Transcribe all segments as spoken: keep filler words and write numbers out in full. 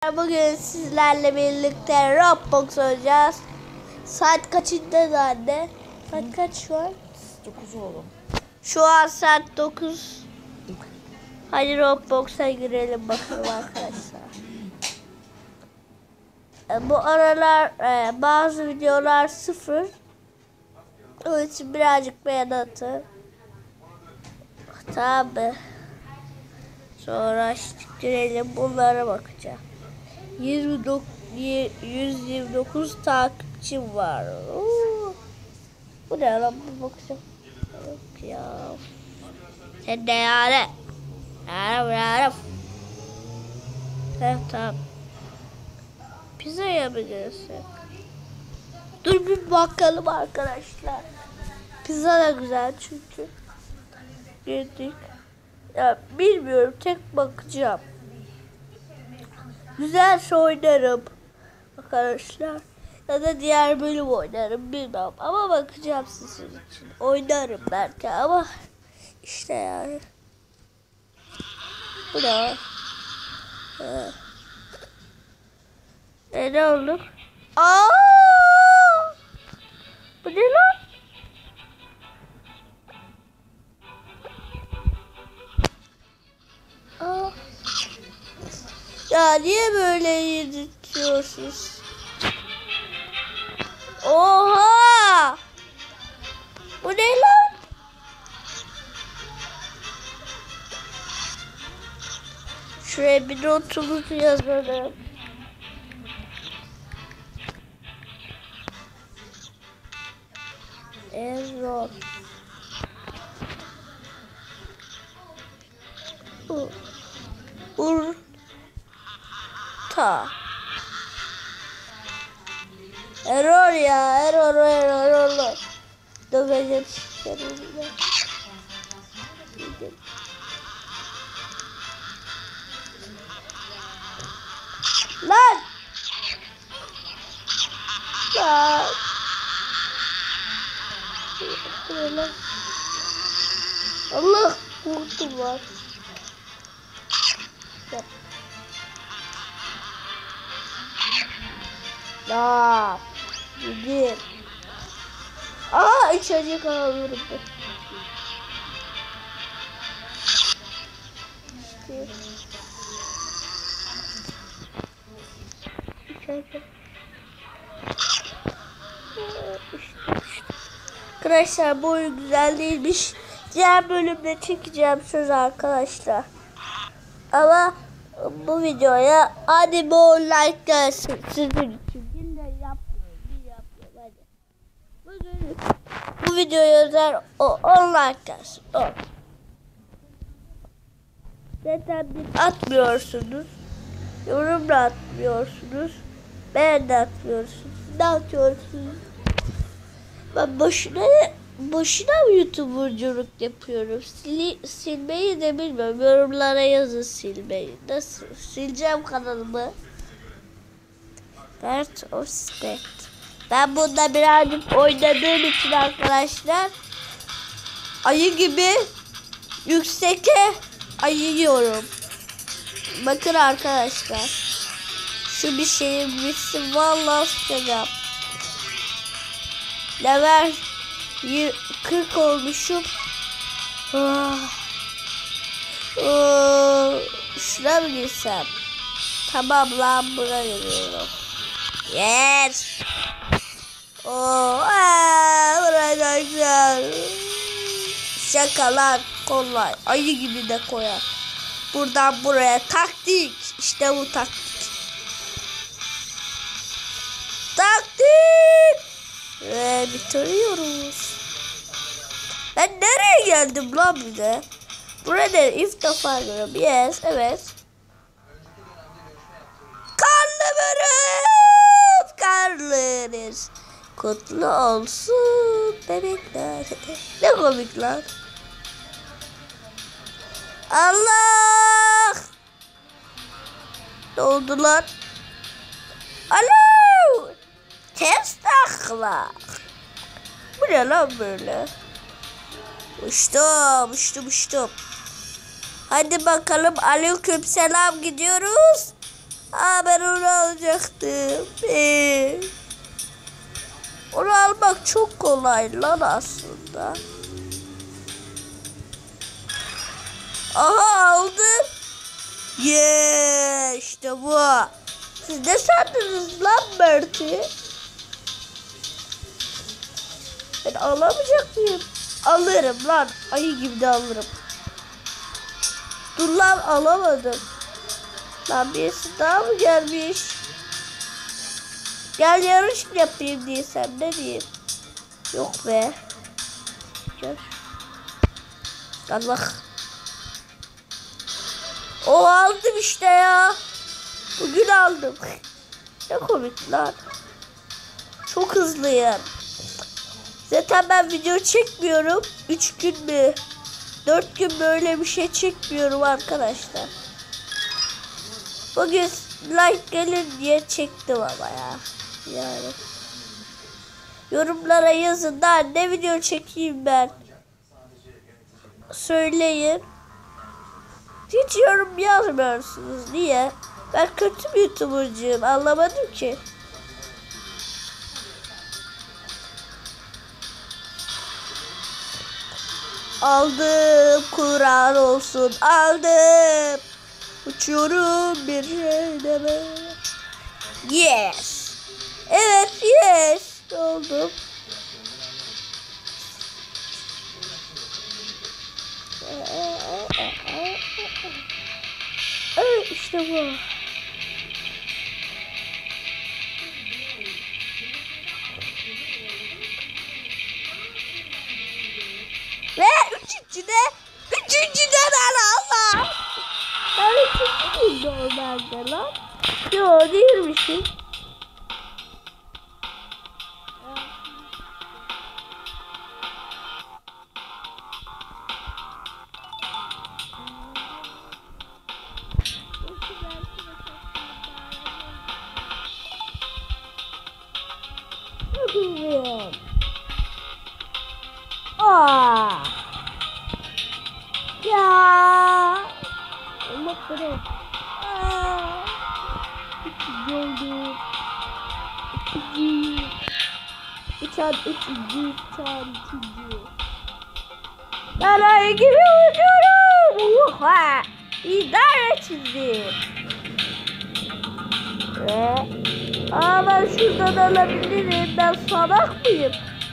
Bugün sizlerle birlikte Roblox oynayacağız. Saat kaçında anne? Saat kaç şu an? dokuz oğlum. Şu an saat dokuz. Hadi Roblox'a girelim bakalım arkadaşlar. Bu aralar e, bazı videolar sıfır. Onun için birazcık beğen atın. Tabi. Sonra girelim, bunlara bakacağım. yüz yirmi dokuz takipçim var. Oo. Bu ne lan, bu bakacağım. Yok ya. Sen de yani. Yarım yarım. Evet, tamam. Pizza yapabilirsin. Dur bir bakalım arkadaşlar. Pizza da güzel çünkü. Yedik. Ya bilmiyorum, tek bakacağım. Güzelse oynarım arkadaşlar. Ya da diğer bölüm oynarım, bilmem. Ama bakacağım sizin için. Oynarım belki ama işte yani. Bu ne? Ha. E ne oldu? Aa! Bu ne lan? Aa. Ya niye böyle yedirtiyorsunuz? Oha! Bu ne lan? Şuraya bir notumuzu yazalım. Error. U. Ur. Ta. Error ya, error, error, error. Döveceğim sikerimle. Lan! Lan! Allah, korktum var. Ya, gidin. Aa, içecek alıyorum ben. İşte. İçecek. Arkadaşlar bu oyun güzel değilmiş. Diğer bölümde çekeceğim söz arkadaşlar. Ama bu videoya hadi bol like gelsin sizin için. Yine yapmıyorum, bir yapıyorum hadi. Bugün bu videoya özel o on like gelsin. on. Zaten bir atmıyorsunuz. Yorum da atmıyorsunuz. Beğen de atmıyorsunuz. Ne atıyorsunuz? Ben boşuna boşuna mı YouTuber'culuk yapıyorum? Sil, silmeyi de bilmiyorum. Yorumlara yazın silmeyi. Nasıl? Sileceğim kanalımı. Bird of Spect. Ben bunda birazcık oynadığım için arkadaşlar ayı gibi yüksek'e ayıyorum. Bakın arkadaşlar. Şu bir şeyin bitsin. Vallahi sıkacağım. Level kırk olmuşum. Oh. Oh. Şuna mı girsem? Tamam lan, buna giriyorum. Yes. Oh. Aa, burada güzel. Şakalar kolay. Ayı gibi de koyar. Buradan buraya taktik. İşte bu taktik. Taktik. Ve bitiriyoruz. Ben nereye geldim lan bir de? Burada ilk defa görüyorum. Yes, evet. Karnımız, karnınız kutlu olsun bebekler. Ne komik lan. Allah! Ne oldu lan? Alo! Ters takla. Bu ne lan böyle? Uçtum, uçtum, uçtum. Hadi bakalım, aleyküm selam, gidiyoruz. Aa, ben alacaktım. Ee, onu almak çok kolay lan aslında. Aha aldım. Yeah, işte bu. Siz ne sandınız lan Mert'i? Ben alamayacak mıyım? Alırım lan. Ayı gibi de alırım. Dur lan alamadım. Lan birisi daha mı gelmiş? Gel yarış yapayım diysem ne diyeyim? Yok be. Gel. Allah. O aldım işte ya. Bugün aldım. Ne komik lan. Çok hızlıyım. Zaten ben video çekmiyorum. üç gün mü? dört gün böyle bir şey çekmiyorum arkadaşlar. Bugün like gelir diye çektim ama ya. Yani. Yorumlara yazın da ne video çekeyim ben. Söyleyin. Hiç yorum yazmıyorsunuz. Niye? Ben kötü bir YouTuber'cıyım. Anlamadım ki. Aldım. Kur'an olsun. Aldım. Uçuyorum bir şey deme. Yes. Evet yes. Oldum. Evet işte bu. Ve üçüncüde üçüncüden Allah. Ben üçüncü değil normalde lan. Yo değilmişim. Bilmiyorum. Aa. Ya. Allah korusun. Aa. İkinci oldu. İkinci. Uçan üçüncü. Uçan üçüncü. Ben ay gibi uçuyorum. Oha. İdare çizdim. Ve aa ben şuradan alabilirim. Ben salak mıyım?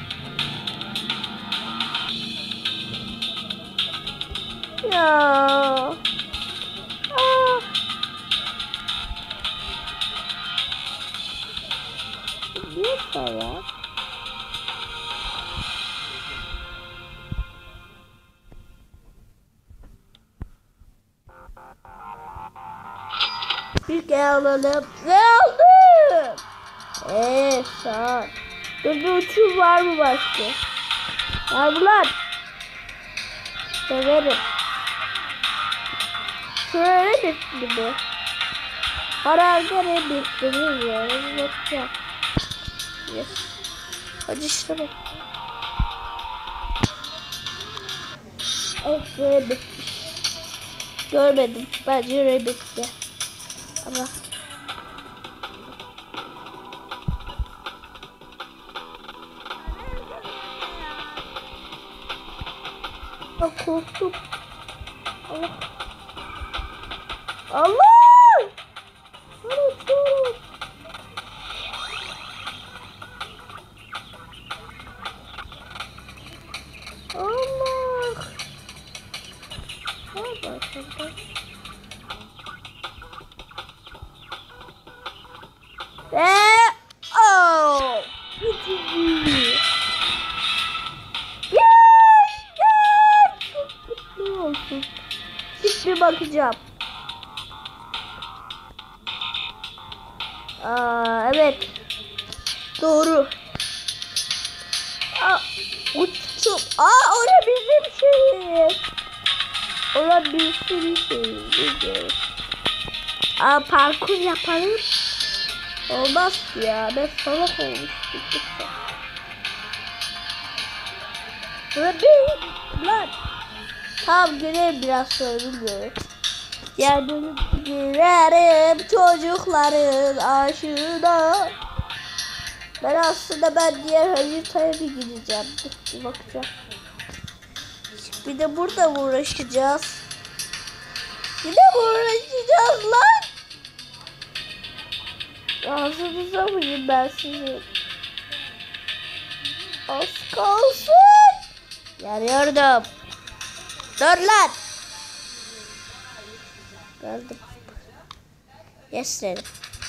Ya. Aa. Niye salak? Bir kere alalım. Ve aldım. Eee sağ ol. Dur bir uçum var mı başka? Var mı lan? Severim. Şöyle bitti bu. Harargara bitti mi ya? Bakacağım. Yes. Hadi işte bak. Evet böyle bitti. Görmedim. Bence öyle bitti. Ama Aa, korktum. Allah. Allah! Korktum. Allah. Allah. Ve oh! Bitti. Olsun. Şimdi bakacağım. Aa, evet. Doğru. Aa, uçtum. Aa, orada bizim şey. Orada bir sürü şey. Bilmiyorum. Aa, parkur yapalım. Olmaz ki ya. Ben salak olmuştum. Burada bir lan. Tamam göreyim biraz sonra bilmiyorum. Diğer bölüm girerim çocukların aşığına. Ben aslında ben diğer haritaya bir gideceğim. Bir bakacağım. Bir de burada mı uğraşacağız? Yine mi uğraşacağız lan? Ağzınıza mıyım ben sizin? Az kalsın. Yanıyordum. Dur lan. Geldim. Yes dedim.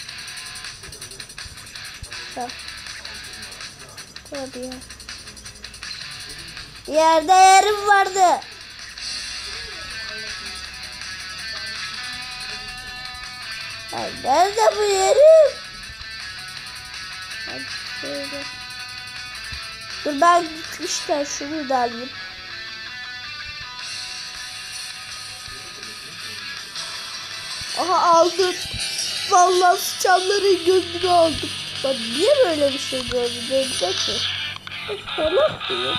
Tamam. Tabii ya. Yerde yerim vardı. Ay nerede bu yerim? Hadi şöyle. Dur ben işte şunu da alayım. Aha aldım. Vallahi sıçanların gözünü aldım. Ben niye böyle bir şey gördüm ki? Salak mı?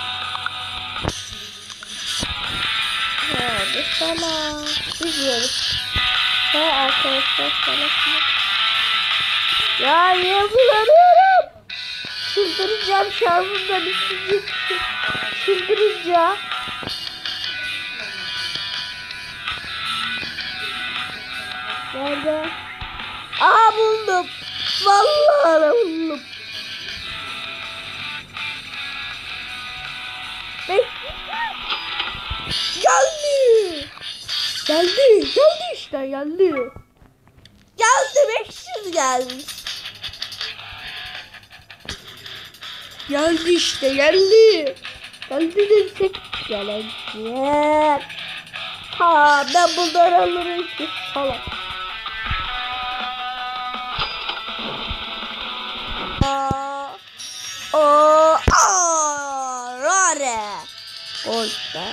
Hadi salak. Gidiyoruz. Ha arkadaşlar salak mı? Ya yapılamıyorum. Çıldıracağım şarjımda bitecek. Çıldıracağım. Nerede? Aha buldum. Vallahi buldum. Geldi. Geldi. Geldi işte geldi. Geldi beş yüz gelmiş. Geldi işte geldi. Geldi desek gelecek. Ha ben bunları alırım ki salak. Aa, o, aa, rare. Orada.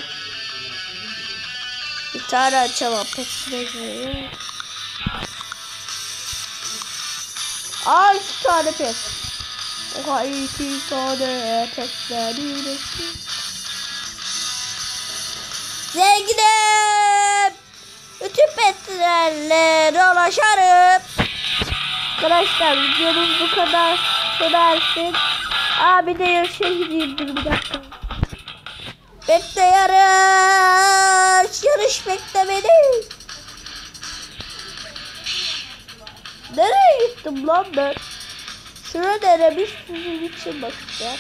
Bir tane açamam pek. Aa iki tane pek. Oha iki tane pekleri. Zenginim. Bütün petlerle dolaşarım. Arkadaşlar videomuz bu kadar südersin. Abi de yarışa gideyim dur bir dakika. Bekle yarış. Yarış bekle beni. Nereye gittim lan ben? Şurada denemiş sizin için bakacağım.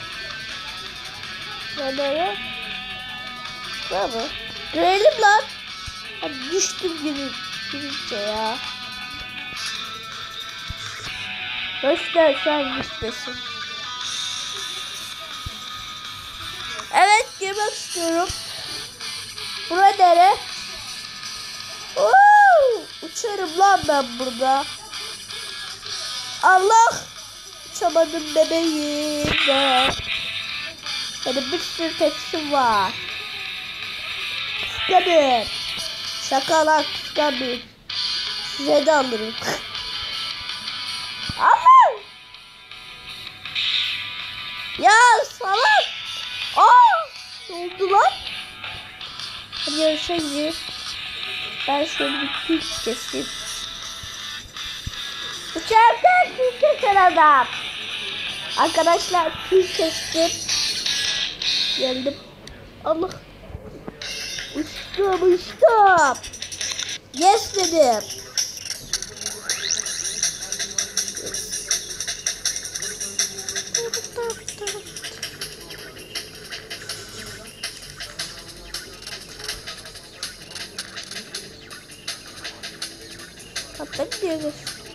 Nereye? Tamam. Görelim lan. Hadi düştüm gibi. Girince ya. Boşver sen gitmesin. Evet girmek istiyorum. Buraya nere? Oo, uçarım lan ben burada. Allah. Uçamadım bebeğim de. Benim bir sürü teksim var. Kıskanır. Şakalar kıskanır. Size de alırım. Allah! Ya salak! Aa! Ne oldu lan? Hadi yarışa gidelim. Ben şöyle bir kül keseyim. Uçarken kül kesen adam. Arkadaşlar kül kestim. Geldim. Allah! Uçtum uçtum. Yes dedim. Kapat diyoruz.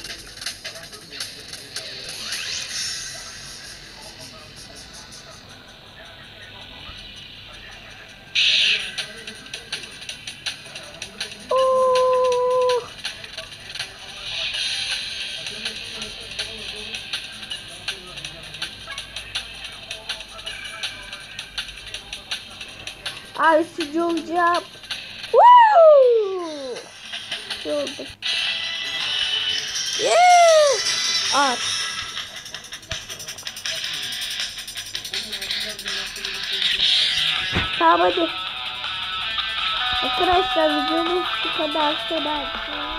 Ay sıcı olacağım. Woo! Ne oldu? Yeah! At. Tamam hadi. Arkadaşlar videomuz bu kadar.